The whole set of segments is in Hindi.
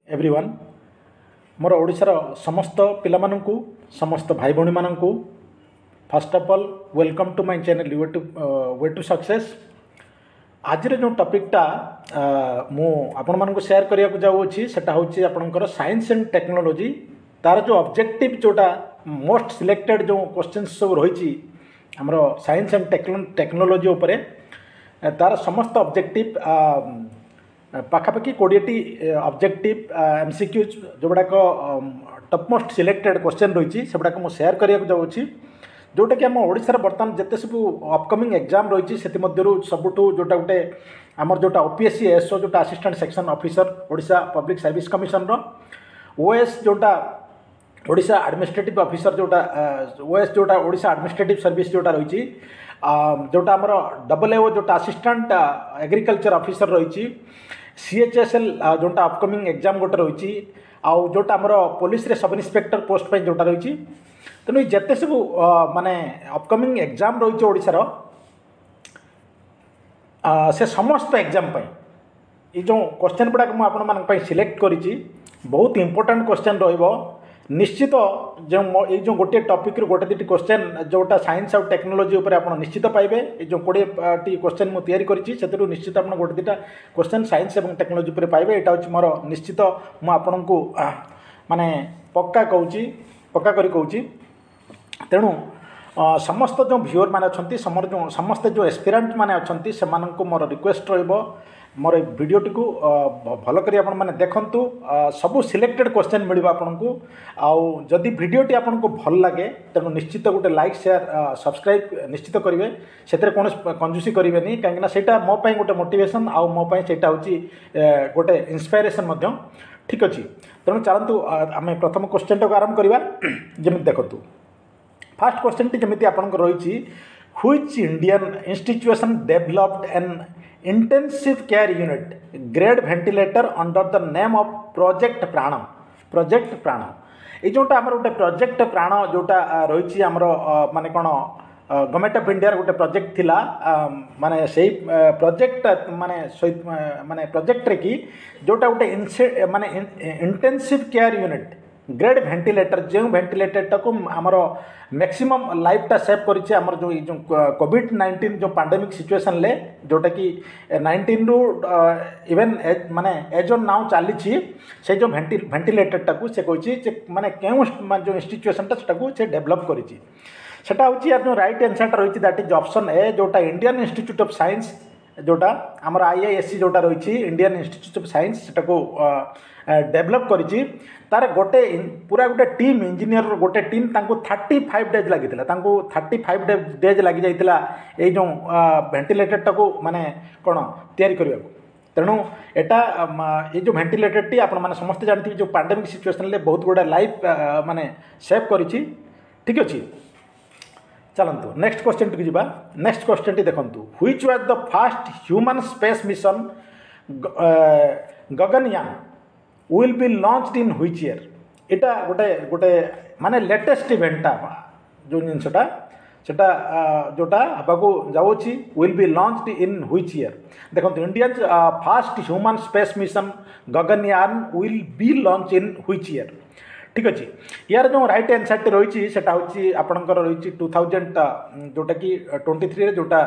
एवरीवन मोर ओडिशार समस्त पिलामानंकु समस्त भाई भौणी मानंकु first of all welcome to my channel way to success. आज जो टॉपिकटा मु आपण मानंकु शेयर करिया को जाउछि सेटा होछि आपनकर साइंस एंड टेक्नोलॉजी तार जो ऑब्जेक्टिव जोटा मोस्ट सिलेक्टेड जो क्वेश्चंस सब रही हमरो साइंस एंड टेक्नोलॉजी उपरे तार समस्त ऑब्जेक्टिव पाखापाखि 20टी ऑब्जेक्टिव एमसीक्यूज जो गुड़ाक टॉप मोस्ट सिलेक्टेड क्वेश्चन रही से गुड़ाक मुझे शेयर करिया जाऊँगी जोटा कि आम ओडिशार बर्तमान जिते सब अपकमिंग एग्जाम रही से सबुठू जोटा गोटे आमर जोटा ओपीएससी एसओ जोटा assistant section officer Odisha public service commission OAS जोटा ओडिशा एडमिनिस्ट्रेटिव ऑफिसर जोटा ओएस जोटा ओडिशा एडमिनिस्ट्रेटिव सर्विस जोटा रही जोटा आमर डबल एओ जोटा असिस्टेंट एग्रीकल्चर ऑफिसर रही सीएचएसएल जोटा अपकमिंग एग्जाम गोटे रही आउ जोटा आमर पुलिस रे सब इन्स्पेक्टर पोस्ट पे जोटा रही तेणु जिते सब माने अपकमिंग एग्जाम रही ओडिशार से समस्त एग्जाम ये जो क्वेश्चन गुड़ाक मुझे सिलेक्ट करी बहुत इंपोर्टेंट क्वेश्चन रहिबो निश्चित जो ये जो गोटे टॉपिक गोटे दुटी क्वेश्चन जोटा साइंस और टेक्नोलॉजी उपर आप निश्चित पाइबे जो 20टी क्वेश्चन मुझे तैयारी करी निश्चित आप गोटे दुटा क्वेश्चन साइंस और टेक्नोलॉजी उपर पाइबे यहाँ हूँ मोर निश्चित मुझे माने पक्का कहूँ तेणु समस्त जो व्यूअर मैंने अच्छा समस्त जो एस्पिरेंट मैंने अच्छा से मोर रिक्वेस्ट रहिबो मोर वीडियोटी को भल करी आपण माने देखंतु सबू सिलेक्टेड क्वेश्चन मिलिबा आपनकु आउ जदि वीडियोटी आपनको भल लागे तेणु निश्चित गोटे लाइक शेयर सब्सक्राइब निश्चित करेंगे से कौन कंजूसी करेंगे कहीं सेटा मो पाई गोटे मोटिवेशन आउ मो पाई सेटा होची गोटे इंस्पिरेशन ठीक अच्छे। तेणु चलतु आम प्रथम क्वेश्चन टाक आरंभ करवा जमी देखु फास्ट क्वेश्चन टी जमी आपंकर रही which Indian institution developed an intensive care unit grade ventilator under the name of project Prana ये जोटा आमर गोटे प्रोजेक्ट प्राण जोटा रही आमर माने कौन गवर्नमेंट ऑफ इंडिया गोटे प्रोजेक्ट थिला माने से प्रोजेक्ट माने प्रोजेक्ट रे कि जोटा गोटे माने intensive care unit grade ventilator जो वेंटिलेटर को आमर मैक्सिमम लाइफटा सेव करिछि आमर जो कोविड-19 जो पैंडेमिक सिचुएशन ले जोटा कि 19 रु इवन माने एज ऑन नाउ चली से जो वेंटिलेटर टाकू से कही माने क्यों जो इंस्टीट्यूशन टाकू से डेवलप करिछि सेटा होछि यार जो राइट आंसर रही दैट इज ऑप्शन ए जोटा इंडियन इंस्टीट्यूट ऑफ साइंस जोटा आमर आईआईएससी जोटा रही इंडियन इंस्टीट्यूट ऑफ साइंस सेटा को डेवलप करिछि तार गोटे पूरा गोटे टीम इंजीनियर गोटे टीम तांको 35 डेज लगी 35 डेज लगी जाइतिला ए जो वेंटिलेटर टाको माने कोन तैयारी करबा तेणु एटा ये जो वेंटिलेटर टी आपण माने समस्त जानथि जो पैंडेमिक सिचुएशन ले बहुत गुडा लाइफ माने सेव करिछि ठीक अछि। चलतु नेक्स्ट क्वेश्चन टी जीवा नेक्स्ट क्वेश्चन टी देखंतु which was the first human space mission Gaganyaan will be launched in which year एटा गोटे गोटे माने लेटेस्ट इवेंटा जो जिनसटा सेटा जोटा हबाकू जाउछि will be launched in which year देखंतु India first human space mission Gaganyaan will be launch in which year ठीक अच्छे। यार जो राइट आंसर टी रही सेटा होछि आपणकर रही 2000 जोटा कि 23 जोटा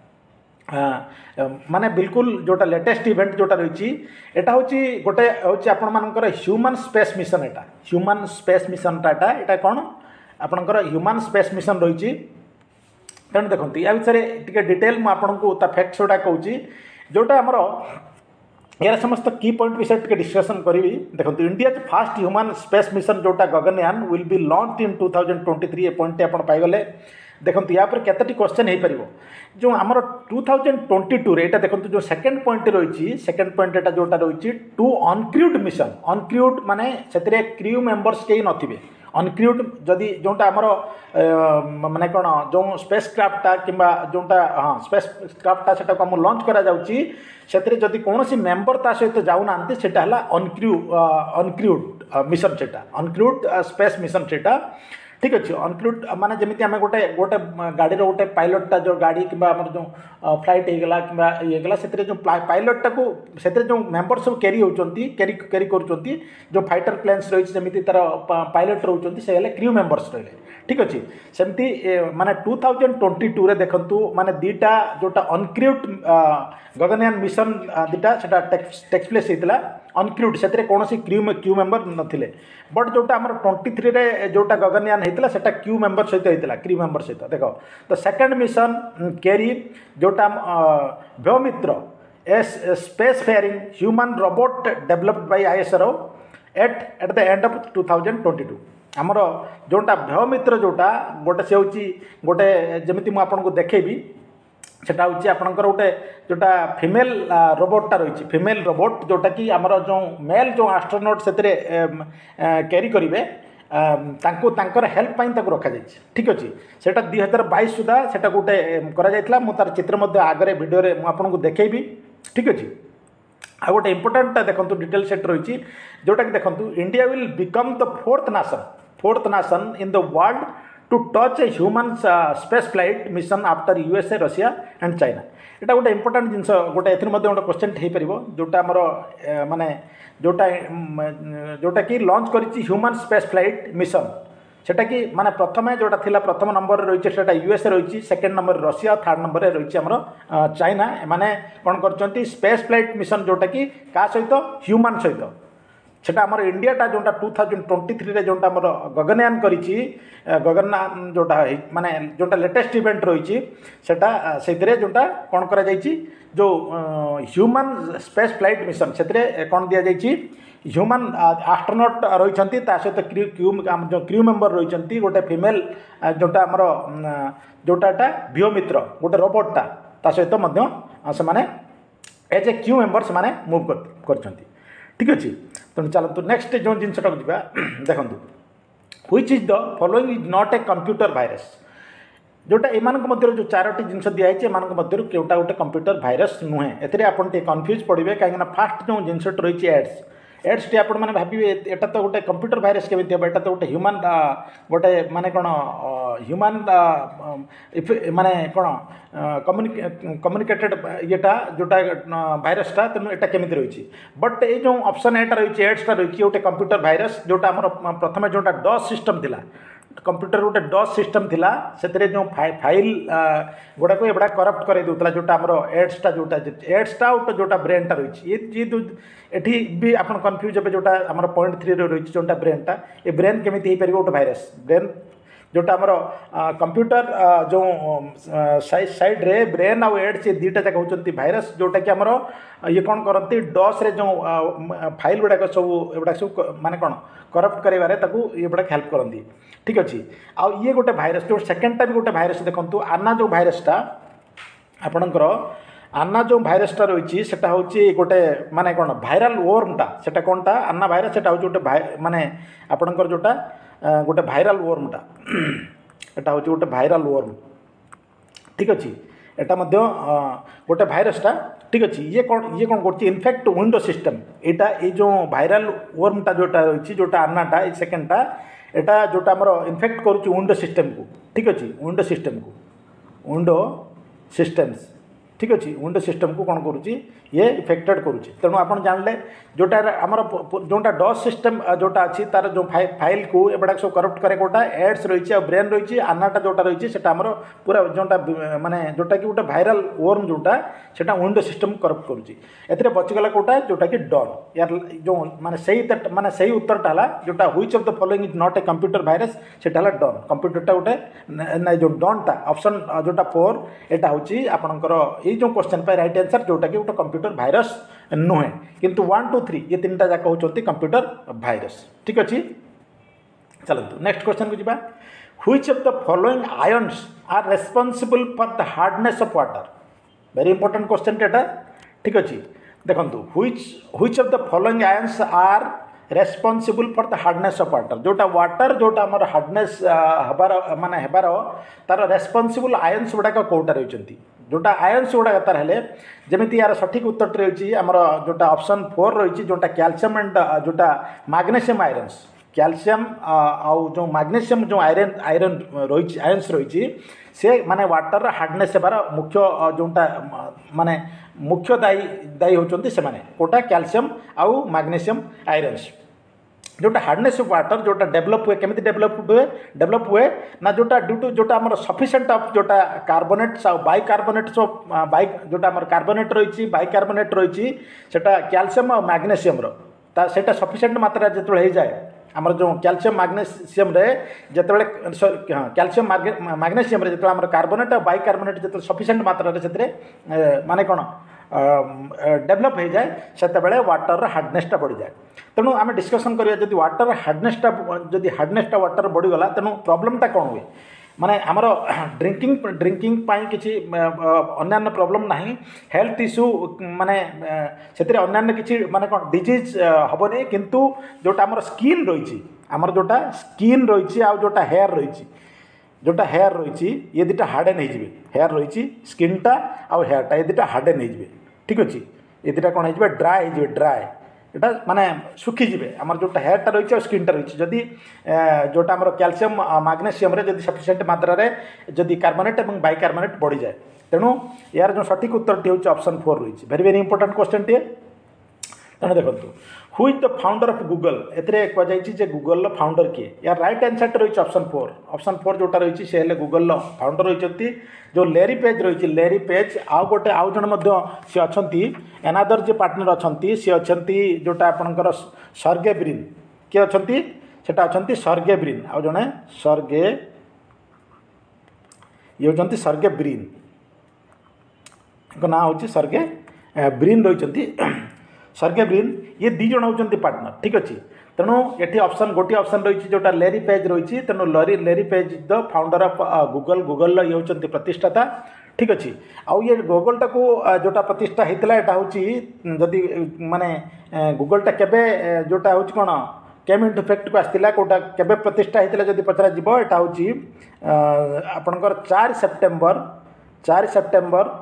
माने बिल्कुल जोटा लेटेस्ट इवेंट जोटा रही एटा होछि गोटे होछि आपण मानकर ह्यूमन स्पेस मिशन एटा ह्यूमन स्पेस मिशन टाटा एटा कोन आपणकर ह्यूमन स्पेस मिशन रही तेणु देखंतु या विषय टिके डिटेल मु आपनकु ता फैक्ट्स जोटा कहूछि जोटा हमर यार समस्त की पॉइंट विषय टिके डिस्कशन करी देखो India first human space mission जोटा Gaganyaan will be launch in 2023 ए पॉइंट आप पाइगले देखो या केतटी क्वेश्चन हो पार जो आमर 2022 रे देखो जो सेकंड पॉइंट रही सेकंड पॉइंट एटा जोटा रही टू अनक्रूड मिशन अनक्रूड माने से क्रू मेंबर्स कहीं नथिबे अनक्रूड जदि जोटा आमर माने कौन जो स्पेस क्राफ्टा किंबा जोटा हाँ स्पेस क्राफ्टा से लॉन्च करा जाउची से जदि कौन सी मेंबर ता सहित जाऊना सेटा है अनक्रूड मिशन सेटा अनक्रूड स्पेस मिशन सेटा ठीक अच्छे अनक्लूड माने जमी आम गोटे गोटे गाड़ी गोटे पायलटटा जो गाड़ी कि जो फ्लाइट होगा कि ये से जो पायलटटा को से जो मेम्बर सब कैरी होती कैरी कर जो फाइटर प्लेन्स रही जमी तार पायलट रोचे से क्रू मेम्बर्स रही ठीक अच्छे सेमती माने 2022 रे देखंतु माने दीटा जोटा अनक्रूड गगनयान मिशन दीटा सेटा टेक्स प्लेस होता अनक्रूड से कौन क्रू मेम्बर नथिले बट जोटा आम 23 रे जोटा गगनयान होता सेटा क्रू मेम्बर सहित होता क्रू मेम्बर सहित देख तो सेकेंड मिशन कैरी जोटा Vyommitra a space faring human robot developed by ISRO at the end of 2022 आमर जोटा व्योमित्र जोटा गोटे से हूँ गोटे जमी मुझे देखेबी सेटा हूँ आपंकर गोटे जोटा फीमेल रोबोटा रही फीमेल रोबोट जोटा कि आमर जो मेल जो एस्ट्रोनॉट से कैरी करेंगे तांकर हेल्प रखा जाए ठीक अच्छे सेटा 2022 सुधा सेटा गोटे करा मुझे चित्र आगे भिडियो मुझे देखेबी ठीक अच्छे आ गोटे इंपोर्टाट देखो डिटेल सेट रही जोटा कि देखो India will become the fourth nation in the world to touch a human space flight mission after USA Russia and China यहाँ गोटे इंपोर्टाट जिनस गोटे ए गोटे क्वेश्चन हो पार जोटा आमर माने जोटा जोटा कि लॉन्च करी ह्यूमन स्पेस फ्लाइट मिशन सेटा कि माने प्रथम जोटा थिला प्रथम नंबर रही है USA रही second number Russia third number रही आमर चाइना माने कौन कर स्पेस फ्लाइट मिशन जोटा कि क्या सहित ह्यूमन सहित सेटा आमर इंडियाटा जोटा 2023 रे जोटा आमर गगनयान करिछि गगनयान जोटा माने जोटा लेटेस्ट इवेंट रही सेटा से जोटा कौन करा जाइछि जो ह्यूमन स्पेस फ्लाइट मिशन से कौन दि जाइछि ह्यूमन एस्ट्रोनॉट रही सहित जो क्रू मेम्बर रही गोटे फीमेल जोटा आमर जोटाटा व्योमित्र गोटे रोबोटा सहित से माने एज ए क्रू मेम्बर से माने मूव कर ठीक अच्छे तेणु चलतु नेक्स्ट जो जिनटा जा देखो which is the following is not a computer virus जोटा एमान जो चारोटी जिनस दिखाई एम केवटा गोटे कंप्यूटर वायरस नुहे एथे आप कन्फ्यूज पड़े कहीं फास्ट जो जिनस रही एड्स टी आपण मैंने भावे एटा तो गोटे कंप्यूटर वायरस केमी हम एटा तो गोटे ह्यूमन गोटे माने कौन ह्यूमन माने कौन कम्युनिकेटेड येटा जोटा भाइरसटा तेणु एटा केमी रही बट ये जो ऑप्शन एटा रही एड्सटा रही गोटे कंप्यूटर वायरस जोटा आमर प्रथम जोटा डॉस सिस्टम थिला कंप्यूटर गोटे डॉस सिस्टम थिला से जो फाइल गुड़ाक एबड़ा करप्ट कर दूसरा जोटा आमर एड्सटा जोटा जोटा ब्रेनटा रही ये भी आप कन्फ्यूज हे जोटा आमर 0.3 रही जोटा ब्रेनटा ये ब्रेन केमी हो पार गोटे भाइरस ब्रेन जोटा आमर कंप्यूटर जो साइड रे ब्रेन आउ एड्स ये दुटा जाक होती भाइरस जोटा कि आमर ये कौन करती डॉस रे जो फाइल गुड़ाक सब माने कौन करप्ट करारे ये गुड़ाक हेल्प करती ठीक अच्छे आउ ये गोटे भाइरस जो सेकेंडटा भी गोटे भाइरस देखो आना जो भाइरसटा आपणकर आना जो भाइरसटा रही सेटा हूँ गोटे माने कौन भाइराल वर्मटा सेटा कौनटा आना भाइरस सेटा हूँ गोटे माने आपणकर जोटा गोटे भाइराल वर्मटा एटा हूँ गोटे भाइराल वर्म ठीक अच्छे एटा गोटे भाइरसटा ठीक अच्छे ये कौन कर इनफेक्ट विंडो सिस्टम यहाँ ये जो भाइराल वर्मटा जोटा रही जोटा आनाटा ये सेकेंडटा एटा जोटा आमर इनफेक्ट करुच्ची विंडो सिस्टम को ठीक अच्छे विंडो सिस्टम्स ठीक अच्छे विंडो सिस्टम को कौन करुच्ची ये इफेक्टेड करुच्ची तेणु आप जानले जोटा आमर जोटा डॉस सिस्टम जोटा अच्छी तार जो फाइल को एबड़ा सब करप्ट करे गोटा एड्स रही ब्रेन रही आनाटा जोटा रही है आमर पूरा जोटा माने जोटा कि गोटे भाइराल वर्म जोटा सेटा विंडो सिस्टम करप्ट करुच्ची एथिरे बचिगला कोटा जोटा कि डॉन यार जो माने सही उत्तरटा है जोटा which of the following is not a computer virus सेटा है डॉन कंप्यूटरटा गोटे ना जो डॉनटा ऑप्शन जोटा 4 एटा हूँ आपणकर ये जो क्वेश्चन पे राइट आंसर जोटा कि गोटे कंप्यूटर वायरस नुहे किंतु 1 2 3 ये तीन जाक होती कंप्यूटर वायरस ठीक अच्छे चलते नेक्स्ट क्वेश्चन को जीवा which of the following ions are responsible for the hardness of water very important question एटा ठीक अच्छे देखो which of the following ions are responsible for the hardness of water जोटा आमर हार्डनेस हबार माने हेबार तार रेस्पॉन्सिबल आयन्स गुड़ाक कौटा रही जोटा आयन्स गुड़ाक तार हेले जमी यार सठिक उत्तर रही आमर जोटा ऑप्शन 4 रही जोटा कैल्शियम एंड जोटा मैग्नेशियम आयरन्स कैल्शियम आउ जो मैग्नीशियम जो आयरन आयरन रही आयन्स रही से माने वाटर हार्डनेस होबार मुख्य जोटा माने मुख्य दायी होती से माने कोटा कैल्शियम आउ मैग्नीशियम आयरन्स जोटा हार्डनेस ऑफ वाटर जोटा डेवलप हुए केमी डेवलप हुए ना जोटा ड्यू टू जोटा आम सफिशिएंट ऑफ जोटा कार्बोनेट्स आ बाइकार्बोनेट्स बाइ जोटा आम कार्बोनेट रही बाइकार्बोनेट रही सेटा कैल्शियम और मैग्नीशियम सेटा सफिशिएंट मात्रा जो हो जाए आमर जो कैल्शियम मैग्नीशियम रे जितेबाला कैल्शियम मैग्नीशियम जो आम कार्बोनेट और बाइकार्बोनेट जो सफिशिएंट मात्रा से माने कौन डेवलप हो जाए से वाटर हार्डनेसटा बढ़ी जाए तेणु आम डिस्कसन करिया जदि वाटर हार्डनेसटा वाटर बढ़ीगला तेणु प्रोब्लेमटा कौन हुए माने आमर ड्रिंकिंग पाई किसी अन्य प्रॉब्लम नहीं हेल्थ इश्यू माने से अन्य किसी माने कौन डिजीज हेनी किंतु जोटा आमर स्किन रही आमर जोटा स्किन रही आ जोटा हेयर रही ये दुटा हार्डेन हो हेयर रही स्किनटा आउ हेयरटा ये दुटा हार्डेन हो ठीक अच्छे ये दुटा कौन हो ड्राए हो ड्राए एटा माने सुखीजे आमर जो हेयरटा रही स्किनटा रही जदि जोटा आमर कैल्शियम मैग्नीशियम जदि सफिशिएंट मात्रा रे जदि कार्बोनेट और बाइकार्बोनेट बढ़ी जाए तेणु यार जो सठिक उत्तर हूँ ऑप्शन 4 रही वेरी वेरी इंपोर्टेंट क्वेश्चन टे तेणु देखो who is the founder of Google एथे कहुई गूगल फाउंडर किए यार राइट आंसर रही ऑप्शन 4 जोटा रही सी गूगल फाउंडर रही जो लेरी पेज रही लेरी पेज आउ गोटे आउ जन सी अच्छा एनादर जो पार्टनर अच्छा सी अच्छा जोटा आपणकर सर्गे ब्रिन किए अच्छा सेटा अच्छा सर्गे ब्रिन आउ जड़े सर्गे ये होती सर्गे ब्रिन ना हूँ सर्गे ब्रिन रही सर्गे ब्रिन ये दी जन होती पार्टनर ठीक अच्छे तेणु ये ऑप्शन गोटे ऑप्शन रही जोटा लेरी पेज रही तेणु Larry Page the founder of Google ये होती प्रतिष्ठाता ठीक अच्छे आउ ये गूगलटा को जोटा प्रतिष्ठा होता है हूँ जदि माने गूगलटा केबे जोटा हूँ कौन केम इंटू इफेक्ट को आसाला कौटा केबे प्रतिष्ठा होता जब पचरा यहाँ हूँ आपणकर 4 सेप्टेम्बर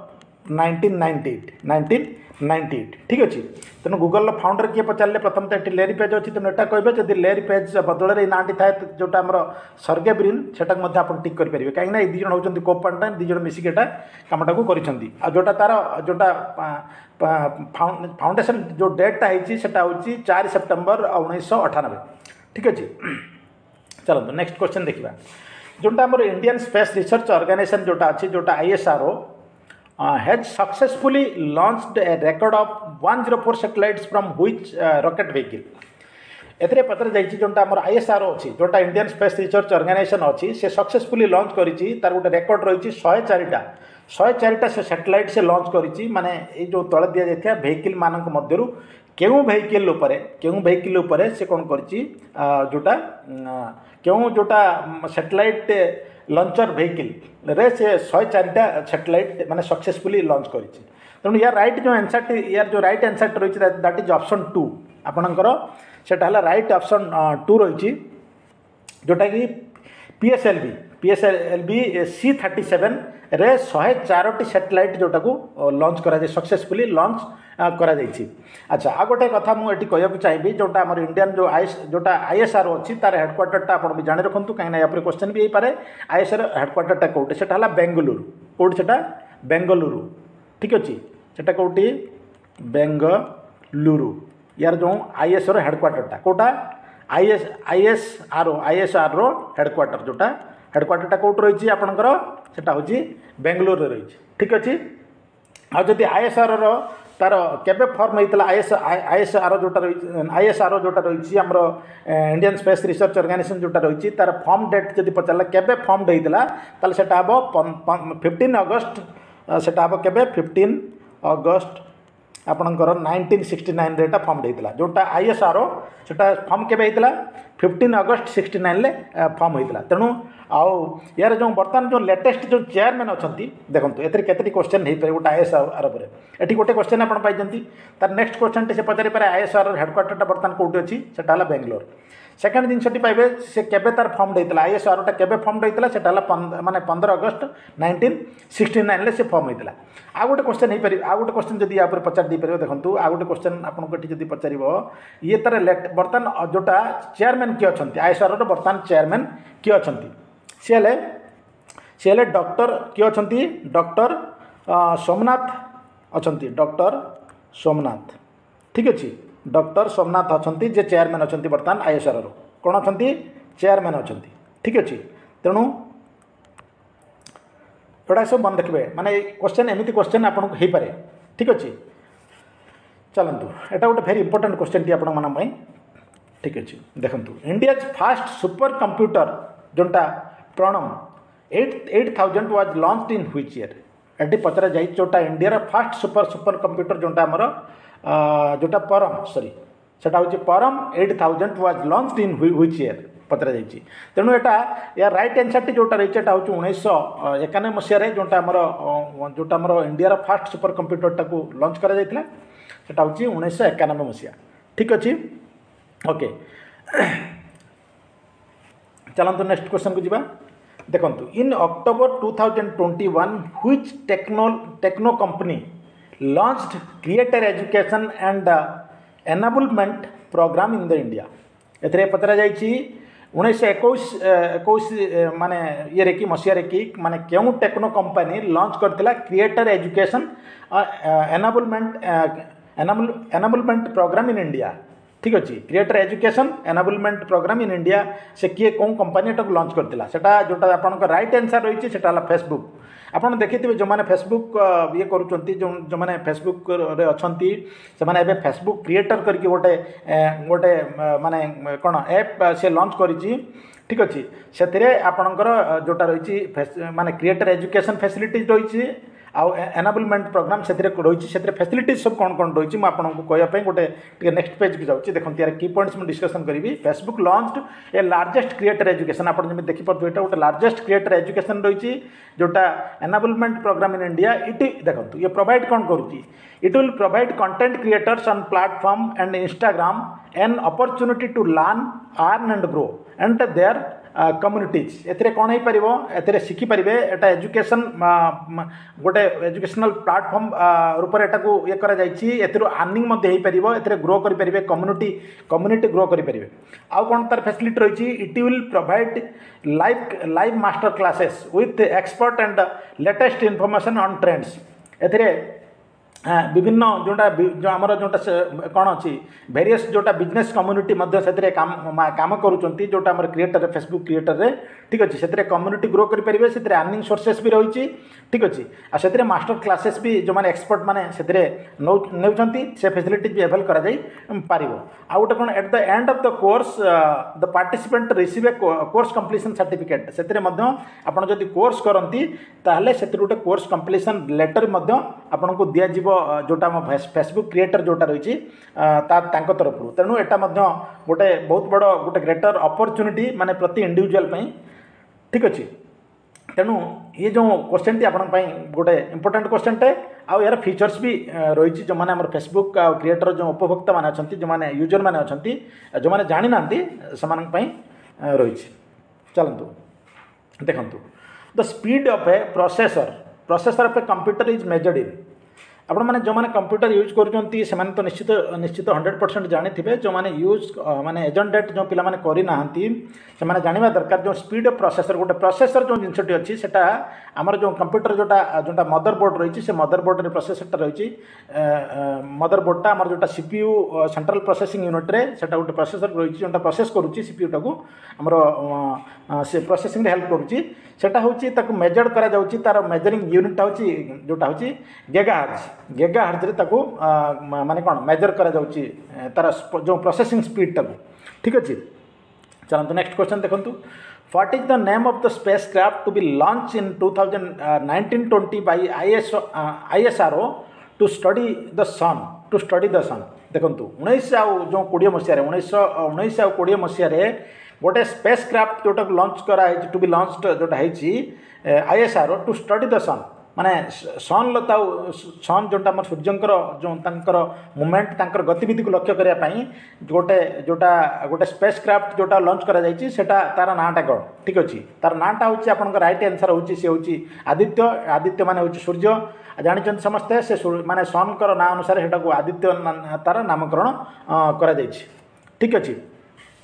1998 ठीक अच्छे तेणु गूगल फाउंडर किए पचारे प्रथम तो ये लेरी पेज अच्छी तेणु यहाँ कहे जब लेरी पेज बदल में नाटी थाए जोटा आम सर्गे ब्रिन से टिक करेंगे कहीं दी जन होती को पार्टनर दी जन मिसिक कमटा को जोटा तार जोटा फाउंडेशन जो डेटा होती 4 सेप्टेम्बर 1998 ठीक अच्छे चलते नेक्स्ट क्वेश्चन देखा जोटा आम इंडियन स्पेस रिसर्च ऑर्गेनाइजेशन जोटा अच्छी जोटा ISRO has successfully launched a record of 104 satellites from which rocket vehicle एथरे पत्र जाइए जोटा आम ISRO अच्छी जोटा इंडियन स्पेस रिसर्च ऑर्गेनाइजेशन अच्छी से सक्सेसफुली लॉन्च करी तार गोटे रेकर्ड रही 104टा से सैटेलाइट से लॉन्च करी माने ये जो तले दि जाता वेहिकल मानक मध्यरु केउ वेहिकल उपरे से कौन करी जोटा केउ जोटा सैटेलाइट लॉन्चर वेहिकल रे से 104टा सैटेलाइट माने सक्सेसफुली लॉन्च करी तेणु यार राइट जो आंसर यार जो राइट आंसर रही दैट इज ऑप्शन 2 आपणकर सेटा है राइट ऑप्शन 2 रही जोटा कि PSLV C-37 रे 104टी सैटेलाइट जोटा को लॉन्च करा सक्सेसफुली लॉन्च करा अच्छा आ गोटे कथा मुझे कहूँ चाहिए जोटा आम इंडियन जोटा ISRO अच्छी तार हेडक्वार्टरटा आप भी जाणी रखुँ कहीं यहाँ पर क्वेश्चन भी हो ISRO हेडक्वार्टरटा कौटे से बेंगलुरु कौटी से बेंगलुरु ठीक अच्छे से कौटी बेंगलुरु यार जो ISRO हेडक्वार्टरटा कौटा ISRO हेडक्वार्टर जोटा हेडक्वार्टरटा कौट रही आपणकर सेटा हूँ बेंगलुरु रही ठीक अच्छे आदि ISRO तार केबे फॉर्म होता ISRO जोटा रही आमर इंडियन स्पेस रिसर्च ऑर्गेनाइजेशन जोटा रही तार फॉर्म डेट जब पचारा केबे फॉर्म होता ताल सेटा हम 15 अगस्त सेटा हम केबे 15 अगस्त आपणकर 1969 रेटा फॉर्म होता जोटा ISRO सेटा फॉर्म केबे होता 15 अगस्त 69 फॉर्म होता तेणु आउ यार जो बर्तमान जो लेटेस्ट जो चेयरमैन अच्छा देखो एथे केतटी क्वेश्चन हो पारे गोटे ISRO ये गोटे क्वेश्चन आप तार नेक्स्ट क्वेश्चन से पचारि पारे ISRO हेडक्वार्टरटा बर्तमान कौटी अच्छी से बेंगलोर सेकेंड जिनसटी पाइबे से केबे तार फॉर्म होता ISROटा केबे फॉर्म होता से माने 15 अगस्त 1969 से फॉर्म होता आ गोटे क्वेश्चन हो पारे आ गोटे क्वेश्चन जब यहाँ पचार दी पारे देखो आ गोटे क्वेश्चन आपको जब पचार ये तार बर्तमान जोटा चेयरमैन चेयरमैन किए अच्छा आईएसआर बर्तमान चेयरमैन किए अच्छा सी हेले डॉक्टर किए अच्छा डॉक्टर सोमनाथ अच्छा डॉक्टर सोमनाथ ठीक अच्छे डॉक्टर सोमनाथ अच्छा जे चेयरमैन अच्छा बर्तमान आईएसआर कौन अच्छा चेयरमैन अच्छा ठीक अच्छे तेणु एटा सब मन रखिए माने क्वेश्चन एमती क्वेश्चन आपको हो पारे ठीक अच्छे चलतु एटा गोटे भेरी इंपोर्टेंट क्वेश्चन टी आपण ठीक अच्छे देखूँ इंडिया फास्ट सुपर कंप्यूटर जोटा Param 8000 was launched in which year एटी पचरा जाए जोटा इंडिया फास्ट सुपर कंप्यूटर जोटा आमर जोटा परम सॉरी सेटा हूँ Param 8000 was launched in which year पचरा जाइए तेणु यहाँ या राइट आंसर टी जोटा रही है हूँ 1991 मसीह जोटा आमर इंडिया फास्ट सुपर कंप्यूटर टाक लॉन्च करा सेटा हूँ 1991 मसीहा ठीक अच्छे ओके चलतु नेक्स्ट क्वेश्चन को जीवा देखु in October 2021 which techno company launched creator education and enablement program in the India एथे पचरा जाइए 1921 माने ये कि मसीह कि माने क्यों टेक्नो कंपनी लॉन्च करथिला creator education enablement program in India ठीक अच्छे creator education enablement program in India से किए कौन कंपनी टाक लॉन्च करथिला सेटा जोटा आपन राइट आंसर रही है फेसबुक आपड़ देखिए जो मैंने फेसबुक ये करुँच जो मैंने फेसबुक रे अच्छी से मैंने फेसबुक क्रिएटर करके गोटे गोटे माने कौन ऐप से लॉन्च करी ठीक अच्छे से आपणकर जोटा रही माने क्रिएटर एजुकेशन फैसिलिटीज रही आउ एनाबलमेंट प्रोग्राम से रही से फैसिलिटीज सब कौन कौन रही आपको कहवाई गोटे नेक्स्ट पेज की जाऊँगी देखो यार की पॉइंट्स मुझे डिस्कसन करी Facebook launched a largest creator education आप देखिए गोटे लार्जेस्ट क्रिएटर एजुकेशन रही जोटा enablement program in India it देखो ये प्रोवाइड कौन करुँची it will provide content creators on platform and Instagram an opportunity to learn earn and grow and their communities एथिरे कौन हो पार शिखिपारे एटा एजुकेशन गोटे एजुकेशनल प्लेटफॉर्म रूप से एटा ये कर अर्निंग हो ग्रो करें कम्युनिटी ग्रो करें आउ कौन तार फैसिलिटी रही it will provide live master classes with expert and latest information on trends एथिरे विभिन्न जोटा जो आमर जोटा कौन अच्छी वेरियस जोटा बिजनेस कम्युनिटी से काम करुँच जोटा आम क्रिएटर फेसबुक क्रिएटर रे ठीक अच्छे से कम्युनिटी ग्रो करेंगे से अर्निंग सोर्सेस भी रही ठीक अच्छे आ से मास्टर क्लासेस भी जो मैंने एक्सपर्ट मैंने से नौकरी से फैसिलिटी भी एवेल कर गोटे कौन at the end of the course the participant receive a course completion certificate से आपड़ जब कोर्स करती ताहले से गोटे कोर्स कंप्लीशन लेटर आपन को दिया जोटा फेसबुक क्रिएटर जोटा रही तरफ तेणु यहाँ गोटे बहुत बड़ गोटे ग्रेटर अपॉर्चुनिटी माने प्रति इंडिविजुअल ठीक अच्छे तेणु ये जो क्वेश्चन टी आपण गोटे इंपोर्टेंट क्वेश्चन टे आउ यार फीचर्स भी रही जो मैंने फेसबुक क्रिएटर जो उपभोक्ता मैंने अच्छा जो मैंने यूजर मैंने अच्छा जो मैंने जानी ना से रही चलतु देखु the speed of a processor of a computer is measured in आपण मैंने जो मैंने कंप्यूटर यूज करुँच से तो निश्चित 100% जानी जो मैंने यूज माने एजेंट डेट जो पिला करना से मैंने जानवा दरकार जो स्पीड ऑफ प्रोसेसर गोटे प्रोसेसर जो जिनटी अच्छी से आमर जो कंप्यूटर जोटा जोटा मदरबोर्ड रही से मदरबोर्ड प्रोसेसरटा रही मदरबोर्डटा आमर जोटा सीपीयू सेंट्रल प्रोसेसिंग यूनिट रे सेटा गोटे प्रोसेसर रही जोटा प्रोसेस करुँची सीपीयू टाको आमर से प्रोसेसिंग हेल्प करुँची सेटा हूँ मेजर करा जाउची तार मेजरिंग यूनिटा हूँ जोटा हूँ गीगाहर्ट्ज रे ताको माने कौन मेजर करा जाउची तार जो प्रोसेसिंग स्पीड टाको ठीक अच्छे चलते नेक्स्ट क्वेश्चन देखु what is the name of the spacecraft to be launch in 2019-20 by ISRO to study the sun देखु 1920 मसीह गोटे स्पेस क्राफ्ट जोटा लॉन्च कराई टू बी लॉन्च्ड जोटा है ISRO to study the sun माने सन लता सन जोटा आम सूर्यंकर जो तंकर मूवमेंट तंकर गतिविधि को लक्ष्य करने गोटे जोटा गोटे स्पेस क्राफ्ट जोटा लॉन्च करा जायछि सेटा तार नाटा कौन ठीक अच्छे तार नाटा हूँ आप राइट आंसर हूँ सी हूँ आदित्य माने हूँ सूर्य जानते समस्ते से माने सन कर ना अनुसार सेटा को आदित्य तार नामकरण करा जायछि ठीक अच्छे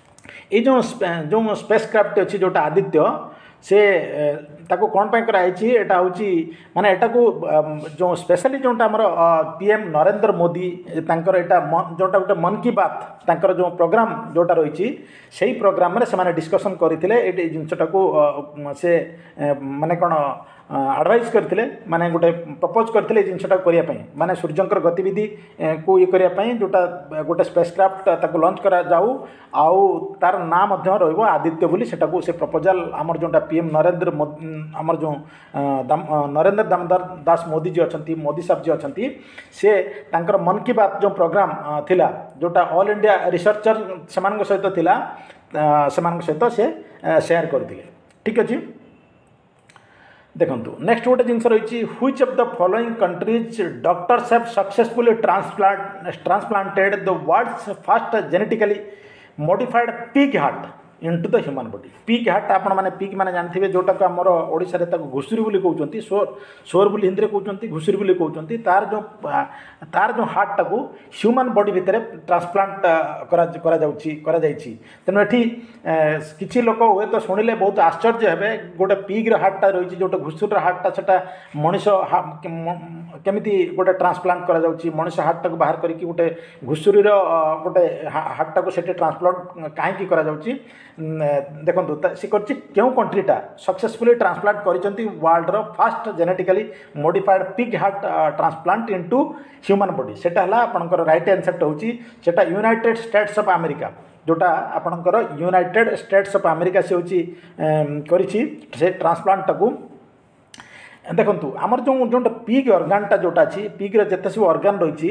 ये जो स्पेस क्राफ्ट अच्छी जोटा आदित्य से ताको कौन पाई कराई एटा हूँ माने एटा को जो स्पेशली जोटा आमर पीएम नरेंद्र मोदी तांकर एटा जोटा गोटे मन की बात तांकर जो प्रोग्राम जोटा रही से प्रोग्राम से डिस्कसन करते ये जिनटा को से माने कौन आडभाइज करते माने गोटे प्रपोज करते जिनटा करने माने सूर्यंकर गतिविधि को ये करने जोटा गोटे स्पेस क्राफ्ट ताको लॉन्च करा जाऊ आउ तार ना आदित्य बोली सेटा को से प्रपोजल आमर जोटा पीएम नरेंद्र आमर जो नरेंद्र दामोदर दास मोदी जी अच्छा मोदी साहब जी अच्छा से तांकर मन की बात जो प्रोग्राम थिला जोटा ऑल इंडिया रिसर्चर सेमान सहित थिला सेमान सहित से शेयर करते ठीक अच्छे देखो नेक्स्ट गोटे जिन रही which of the following countries doctors have successfully transplanted the world's first genetically modified pig heart into the human body pig heart आपण मैंने पिग मैंने जानते जोटा को आमर ओडिशा रे घुषुरी बोली कहते सोर बोली हिंदी में कहते घुषुरी बोली कहते तार जो हार्ट टाको ह्यूमन बॉडी भितर ट्रांसप्लांट करा तेणु ये किसी लोक हुए तो शुणिले बहुत आश्चर्य हे गोटे पिग्र हार्टा रही जोटे घुषुर हार्टा से मनीष केमी गोटे ट्रांसप्लांट करा मनीष हार्ट टाक बाहर करके गोटे घुषुरी गोटे हार्ट टाक से ट्रांसप्लांट कहीं करा देखो सी कर कंट्रीटा सक्सेसफुली ट्रांसप्लांट कर world first genetically modified pig heart transplant into human body सेटा है आपंकर राइट आंसर होटा यूनाइटेड स्टेट्स ऑफ अमेरिका जोटा आपंकर यूनाइटेड स्टेट्स ऑफ अमेरिका से होची ट्रांसप्लांट टाकू देखु आमर जो जो पिग अर्गानटा जोटा अच्छी पिग्र जिते सब अर्गान रही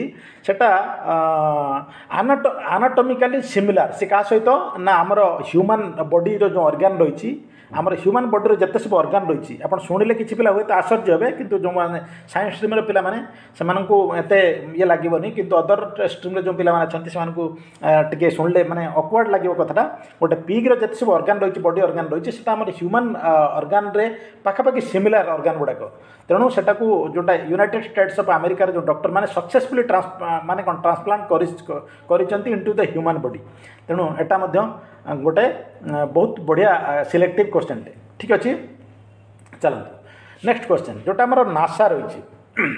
आनाटोमिकाली सिमिलार से क्या सहित ना आमर ह्यूमन बॉडी जो अर्गान रही आमर ह्यूमन बॉडी जिते सब अर्गान रही आप शुणिले किसी पिला हुए तो आश्चर्य हे कि जो मैंने साइंस स्ट्रीम पिला एत ये लगभग कि अदर स्ट्रीम जो पिला टे शुणिले माने ऑकवर्ड लगे कथाटा गोटे पिग्र जिते सब अर्गान रही बॉडी अर्गान रही है आम ह्यूमन अर्गान रे पाखापाखि सिमिलार अर्गान गुड़ाक तेणु सेटा को जोटा यूनाइटेड स्टेट्स ऑफ अमेरिका जो डॉक्टर माने सक्सेसफुली माने कौन ट्रांसप्लांट कर इनटू द ह्यूमन बॉडी तेणु एटा गोटे बहुत बढ़िया सिलेक्टिव क्वेश्चन ठीक अच्छे चलते नेक्स्ट क्वेश्चन जोटा आमर नासा रही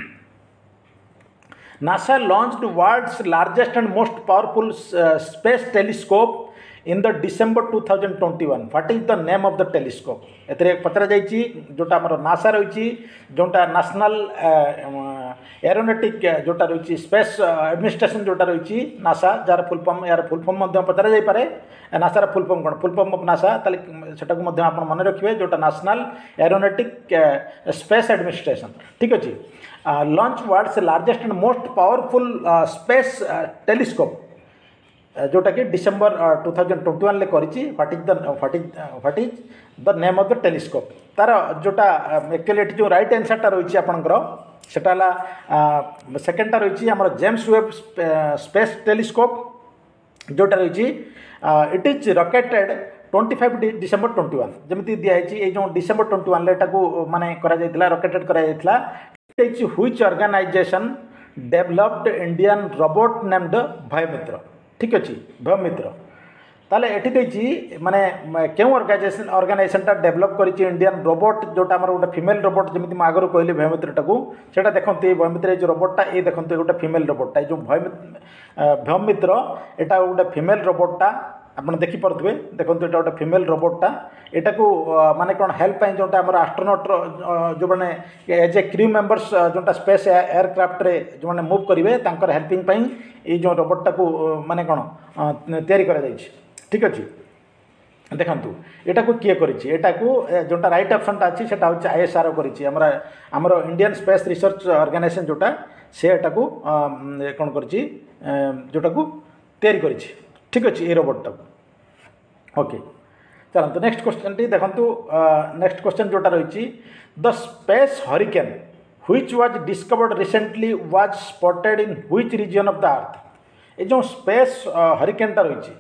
NASA launched world's largest and most powerful space telescope in the December 2021 what is the name of the telescope ए पचरा जाइए जोटा आमर नासा रही जोटा नेशनल एरोनॉटिक जोटा रही स्पेस एडमिनिस्ट्रेशन जोटा रही नासा जार फुल फॉर्म यार फुल फॉर्म पचरा जाई पारे नासार फुल फॉर्म कौन फुल फॉर्म ऑफ नासा सेटा आप मन रखिए जोटा नेशनल एरोनॉटिक स्पेस एडमिनिस्ट्रेशन ठीक अच्छे launch world's largest and most powerful space telescope जोटा कि डिसेंबर 2021 करी what is the name of the telescope तार जोटा एक्चुअली जो राइट आंसरटा रही आपंकर सेटा सेकेंडटा रही आम जेम्स वेब स्पेस टेलीस्कोप जोटा रही इट इज रॉकेटेड 25 डिसेंबर 21 जमी दिखाई जो डिसेंबर 21 एटाको माने रॉकेटेड करा which organization developed Indian robot named Vyommitra ठीक अच्छे भयमित्र ताले एटी देछि माने क्यों ऑर्गेनाइजेशनटा डेवलप करिछि इंडियन रोबोट जोटा आमर गोटे फीमेल रोबोट जमी आगर कहली भयमित्रटाको सेटा देखते भयमित्र जो रोबोटा ये देखते गोटे फीमेल रोबोटा जो भयमित्र एटा गोटे फीमेल रोबोटा आप देखिपे देखो ये गोटे फीमेल रोबोटा यहाँ को माने कौन हेल्प जोटा आम आस्ट्रोनॉट जो मैंने एज ए क्रू मेंबर्स जोटा स्पेस एयरक्राफ्ट रे जो मैंने मूव करेंगे तांकर हेल्पिंग ये जो रोबोटा को माने कौन तैयारी करा जाइछि ठीक अच्छे देखु यहाँ को किए कर जोटा राइट ऑप्शनटा अच्छी से ISRO करमर इंडियन स्पेस रिसर्च ऑर्गेनाइजेशन जोटा से को कौन कर जोटा को तैयारी कर ठीक अच्छे ये रोबोटा ओके चलते नेक्स्ट क्वेश्चन टी देखु नेक्स्ट क्वेश्चन जोटा रही the space hurricane which was discovered recently was spotted in which region of the earth ये जो स्पेस हरिकेनटा रही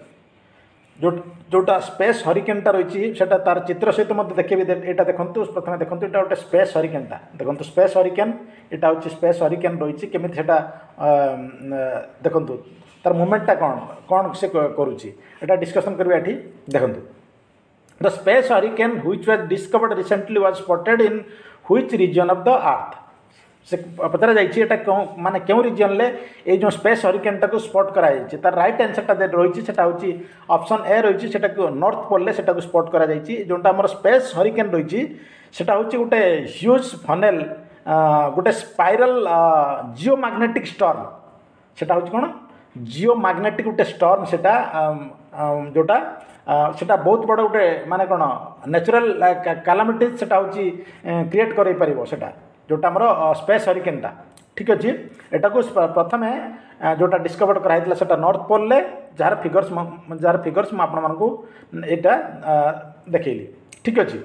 जोटा स्पेस हरिकेनटा रही है तार चित्र सहित मत देखिए यहाँ देखो प्रथम देखो यहाँ गोटे स्पेस हरिकेनटा देखो स्पेस हरिकेन यहाँ हूँ स्पेस हरिकेन रही केमी देखो तार मुवमेंटा कौन कौन से करुच्ची एटा डिस्कसन करवा ये देखो the space hurricane which was discovered recently was spotted in which region of the earth से पचरा जाइए माने क्यों रीजन ले ये जो स्पेस हरिकेन टाक स्पॉट कराई तार राइट आंसर रही है ऑप्शन ए रही है नॉर्थ पोल से स्पॉट करा जोटा आम स्पेस हरिकेन रही है गोटे ह्यूज फनेल गोटे स्पाइरल जिओमैग्नेटिक स्टॉर्म सेटा हूँ कौन जिओमैग्नेटिक गोटे स्टॉर्म सेटा जोटा सेटा बहुत बड़ गोटे माने कौन नेचुरल कैलामिटीज सेटा हूँ क्रिएट कर पार सेटा जोटा आमर स्पेस हरिकेनटा ठीक अच्छे एटा को प्रथम जोटा डिस्कवर कराई सेटा नॉर्थ पोल ले जार फिगर्स मुझे आपण मानकू एटा देखली ठीक अच्छे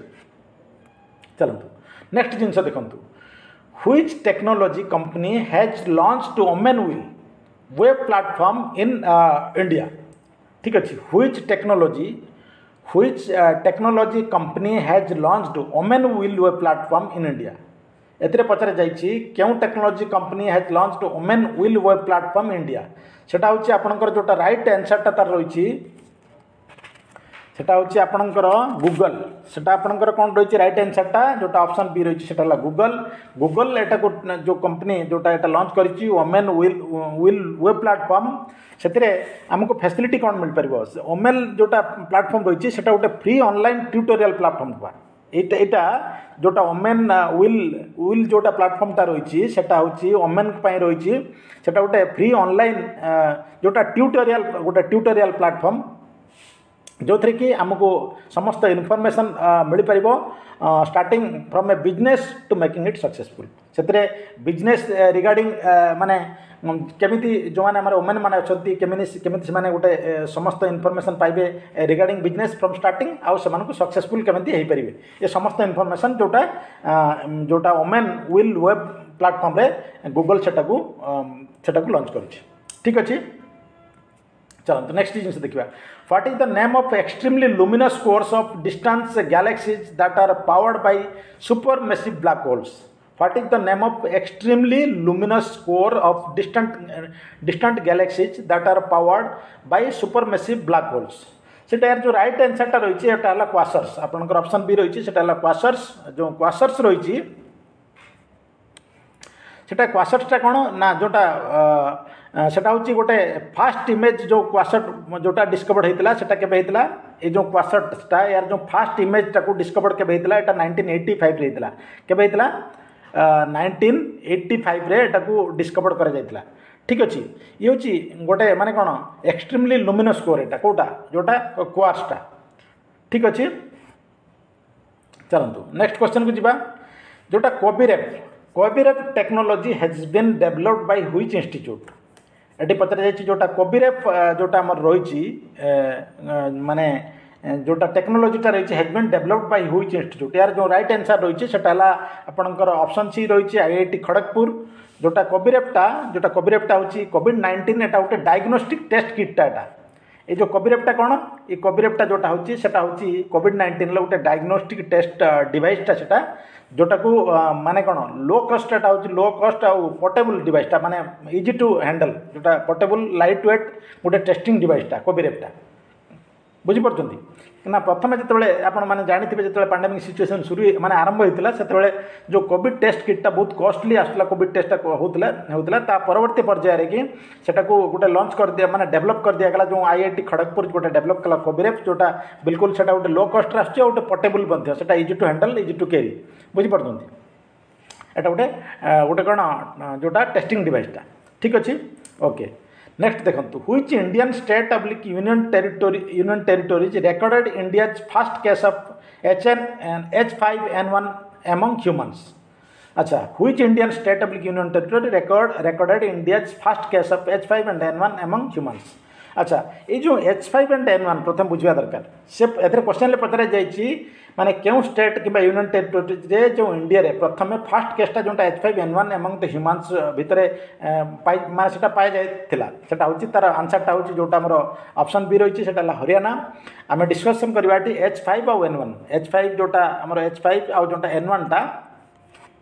चलतु नेक्स्ट जिनस देखु which technology company has launch to women will web platform in India ठीक अच्छे which technology company has launch to women will web platform in India एतिरे पचारे जाइए क्यों technology company has launch to women will web platform India सेटा हूँ आपंकर जोटा राइट आंसरटा तार रही सेटा हूँ आपणकर गूगल सेटा आपणकर कौन रही राइट आंसरटा जोटा ऑप्शन बी रही है गूगल गूगल एटा जो कंपनी जोटा एटा लॉन्च करी ओमेन व्हील वेब प्लेटफॉर्म से आमको फैसिलिटी कौन मिल पार ओमेन जोटा प्लेटफॉर्म रही है गोटे फ्री ऑनलाइन ट्यूटोरियल प्लेटफॉर्म हुआ यहाँ जोटा ओमेन व्हील जोटा प्लेटफॉर्मटा रही है ओमेन रही है गोटे फ्री ऑनलाइन जोटा ट्यूटोरियल प्लेटफॉर्म जो थी कि आमको समस्त इनफॉरमेशन मिल पार starting from a business to making it successful से बिजनेस रिगार्डिंग माने केमिति जो मैंने आम ओमेन मैंने अच्छा केमी से गोटे समस्त इनफॉरमेशन पाइबे रिगार्डिंग बिजनेस फ्रॉम स्टार्टिंग आउ से सक्सेसफुल केमिति हो पारे ये समस्त इनफॉरमेशन जोटा ओमेन व्हील वेब प्लेटफॉर्म रे गूगल सेटा लॉन्च कर ठीक अच्छे चलते नेक्स्ट जिन देखा what is the name of extremely luminous cores of distance galaxies that are powered by super massive black holes what is the name of extremely luminous core of distant galaxies that are powered by super massive black holes सेटा यार जो राइट आंसरटा रही है क्वासर्स आपनकर ऑप्शन बी रही है क्वासर्स जो क्वासर्स रही सेटा क्वासर्सटा कौन ना जोटा सेटा हूँ गोटे फास्ट इमेज जो क्वासट जोटा डिस्कवर्ड होता सेटा केबे होता ये जो क्वासटटा यार जो फास्ट इमेजटा को डिस्कवर्ड केबे होता एटा 1985 रे होता केबे होता 1985 रे एटा को डिस्कवर्ड करा जायतिला ठीक अच्छे ये हूँ गोटे माने कौन एक्सट्रीमली लुमिनस कोर एटा कोटा जोटा क्वार्सटा ठीक अच्छे चलतु नेक्स्ट क्वेश्चन को जीवा जोटा COVIRAP technology has been developed by which institute ये पचार जोटा कोबीरेप जोटा आम रही माने जोटा टेक्नोलॉजीटा रही has been developed by which institute यार जो राइट आंसर रही है आपणकर ऑप्शन सी रही है IIT खड़गपुर जोटा कोबीरेपटा हूँ कोविड-19 एटा गोटे डायग्नोस्टिक टेस्ट किटटा एटा ये जो कोबीरेपटा कौन ये कोबीरेपटा जोटा हूँ कोविड-19 गोटे डायग्नोस्टिक टेस्ट डिवाइसटा सेटा जोटा को माने कौन लो कस्टा हूँ लो कस्ट आउ पोर्टेबल डिवाइसटा माने इजी टू हैंडल जोटा पोर्टेबल लाइट वेट गोटे टेस्टिंग डिवाइसटा कोबीरेपटा बुझीपार ना प्रथम जो आपण मैंने जानी जो पैंडेमिक सिचुएसन शुरू माने आरंभ होता से जो कोविड टेस्ट किटटा बहुत कॉस्टली आसला कोविड टेस्ट होता परवर्ती पर्यायर कि सेटा को गोटे लॉन्च कर दिया माने डेवलप कर दिया गला जो IIT खड़गपुर गोटे डेवलप कला कोबीरेप जोटा बिल्कुल सेटा गोटे लो कस्ट आस गोटे पोर्टेबल सेटा easy to handle easy to carry बुझीपार एटा गोटे गोटे कौन जोटा टेस्टिंग डिवाइसटा ठीक अच्छे ओके नेक्स्ट देखो which Indian state oblique union territories recorded India's first case of H5N1 among humans अच्छा which Indian state oblique union territory recorded India's first case of H5N1 among humans अच्छा ये जो H5N1 प्रथम बुझा दरकार से क्वेश्चन पचरा जाइए माने क्यों स्टेट कि यूनियन टेरिटोरी जो इंडिया रे प्रथम फास्ट केसटा जोटा H5N1 एमंग द ह्यूमन्स भितर माने सेटा पाई जाइथिला सेटा होची तार आंसरटा होची जोटा हमर ऑप्शन बी रही है हरियाणा आम डिस्कसन करवाटी H5 और N1 H5 जोटा हमर H5 आउ जोटा N1 टा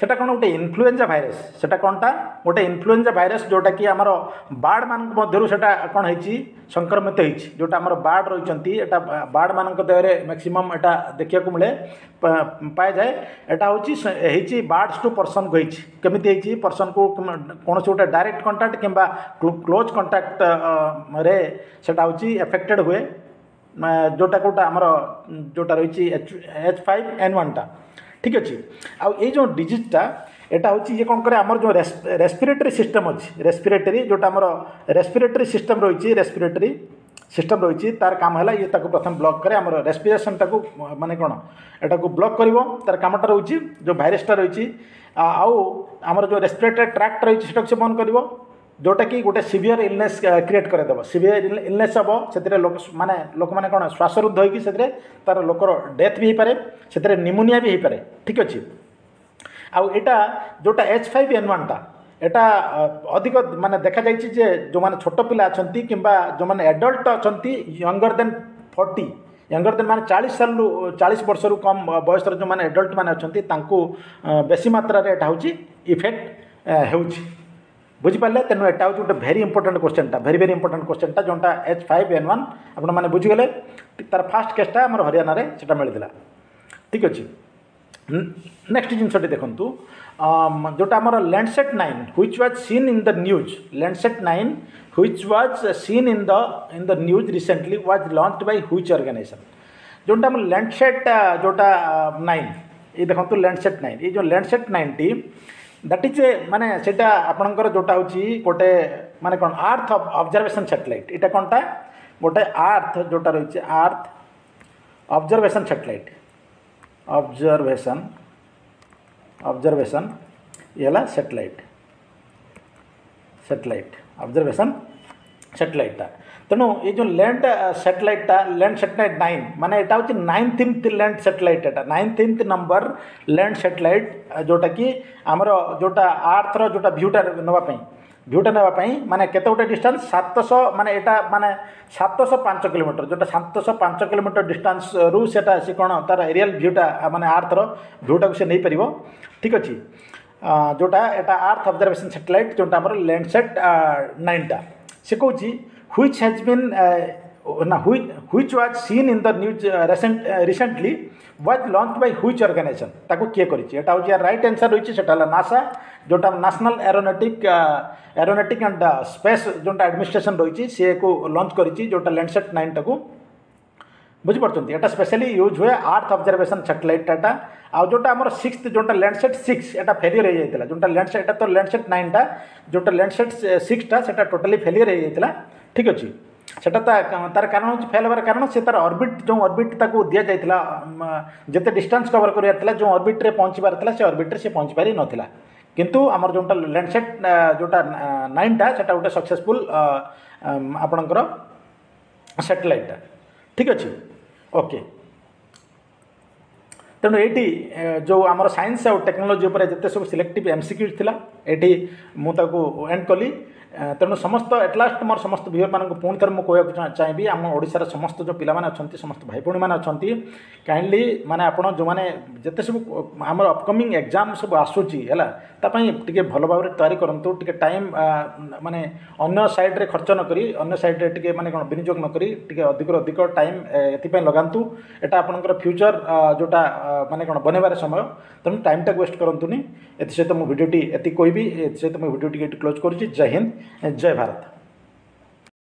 सेटा कौन गोटे इन्फ्लुएंजा भाइरस सेटा कौनटा गोटे इन्फ्लुएंजा भाइरस जोटा कि आमर बार्ड मानक मध्यरु सेटा कौन होइछि संक्रमित होइछि जोटा आमर बार्ड रहिचंती एटा बार्ड मानक देहरे मैक्सिमम एटा देखिया को मिले पाए जाए एटा होइछि बार्ड्स टू पर्सन को होइछि केमिति होइछि पर्सन को कोनोस गोटे डायरेक्ट कांटेक्ट किंबा क्लोज कांटेक्ट रे सेटा होइछि अफेक्टेड हुए जोटा कोटा आमर जोटा रही H5N1 टा ठीक अच्छे आउ ये जो डिजीजटा यहाँ हूँ ये कौन करे आमर जो रेस्पिरेटरी सिस्टम अच्छी रेस्पिरेटरी जोटा आमर रेस्पिरेटरी सिस्टम रही रेस्पिरेटरी सिस्टम रही तार काम है ये प्रथम ब्लॉक करे आमर रेस्पिरेशन टाक माने कौन एटा को ब्लॉक कर तार कामटा रही जो भाइरसटा रही आउ आमर जो रेस्पिरेटरी ट्रैक्ट रही से बंद कर जोटा कि गोटे सीवियर इलनेस क्रिएट करदेव सीवियर इलनेस हम से लोक मैंने कौन श्वासरुद्ध होकर तार लोकर डेथ भी हो पारे से निमोनिया भी हो पारे ठीक अच्छे आउ एटा जोटा H5N1 टा एटा अधिक माने देखा जाइए जे जो माने छोट पिला अच्छी कि जो माने एडल्ट अच्छी यंगर देन 40 यंगर देन माने 40 वर्ष रु कम बयस जो माने एडल्ट माने अच्छी बेसी मात्रा एटा हूँ इफेक्ट होउछि बुझिपारे तेणु यहाँ हूँ गोटे भेरी इंपोर्टेंट क्वेश्चनटा भेरी इंपोर्टेंट क्वेश्चनटा जोटा H5N1 आपण मैंने बुझीगले तार फास्ट केसटा आम हरियाणा से मिलता ठीक अच्छे नेक्स्ट जिनसटी देखूँ जोटा आमर Landsat 9 which was seen in the news Landsat 9 which was seen in the news recently was launched by which organization जोटा आम लैंडसेट जोटा 9 ये देखो लैंडसेट 9 ये जो लैंडसेट 9 टी दैट इज माने सेटा आपणकर जोटा हूँ गोटे माने कौन अर्थ ऑब्जर्वेशन सैटेलाइट यहाँ कौनटा गोटे अर्थ जोटा रही अर्थ ऑब्जर्वेशन सैटेलाइट ऑब्जर्वेशन ये है सैटेलाइट ऑब्जर्वेशन सैटेलाइटा तेणु ये जो लैंड सैटेलाइटा लैंड सैटेलाइट 9 माने यहाँ हूँ 9th लैंड सैटेलाइट एटा 9th नंबर लैंड सैटेलाइट जोटा कि आमर जोटा आर्थर जोटा भ्यूटा नापी माने केते गोटे डिस्टेंस 700 माने यहाँ माने 705 किलोमीटर जोटा 705 किलोमीटर डिस्टेंस रु सेटा सी कौन तार एरियल भ्यूटा माने आर्थर भ्यूटा को से नहीं पारिबो ठीक अच्छे जोटा यहाँ अर्थ ऑब्जर्वेशन सैटेलाइट जोटा आमर लैंडसेट 9 टा से कहूँ which has been which was seen in the news recently was launched by which organization ताको किए करिछि एटा हो राइट आंसर रही सेटा नासा जोटा नेशनल एरोनॉटिक एंड स्पेस जोटा एडमिनिस्ट्रेशन रही सी को लॉन्च करिछि जोटा लैंडसेट 9 टाको बुझिपारछन्ती एटा स्पेशली यूज हुए अर्थ ऑब्जर्वेशन सैटेलाइट टाटा आ जोटा आमर 6th जोटा लैंडसेट 6 एटा फेलियर हो जाइतला जोटा लैंडसेट एटा तो लैंडसेट 9 टा जोटा लैंडसेट 6 टा सेटा टोटली फेलियर हो जाइतला ठीक अच्छे सेटा तार कारण हूँ फेल होवार कारण से तार ऑर्बिट जो ऑर्बिट ताको दिया जाइतला जेते डिस्टेंस कवर करियार जो ऑर्बिट रे पहुँचबार था से ऑर्बिट रे से पहुँच पारि नथिला किंतु आमर जोटा लैंडसेट जोटा 9 टा सेटा गोटे सक्सेसफुल आपणकर सैटेलाइटा ठीक अच्छे ओके तेणु ये जो आमर साइंस और टेक्नोलोजी उपर जिते सब सिलेक्टिव एमसीक्यूज थिला ये मुझे एंड कली तेणु समस्त एटलास्ट मोर समस्त व्यूअर मानक पुणी थर मुझे कहना चाहिए आम ओडिशार समस्त जो पिला अच्छा समस्त भाई भौणी मैंने अच्छा काइंडली माने आपण जो मैंने जिते सब आम अपकमिंग एग्जाम सब आसूची है टे भल भाव तैयारी करूँ टे टाइम माने अन्य साइड्रे खर्च न करी अन्य साइड्रे टे माने कौन विनियोग न करी टे अधिक टाइम एपाई लगातु एटा आपंकर फ्यूचर जोटा माने कौन बनबार समय तेणु टाइम टाक वेस्ट करूँ ए सहित मो भिडियोटी एति कहबी ए सहित मो भिडियोटी क्लोज करुँची जय हिंद जय भारत।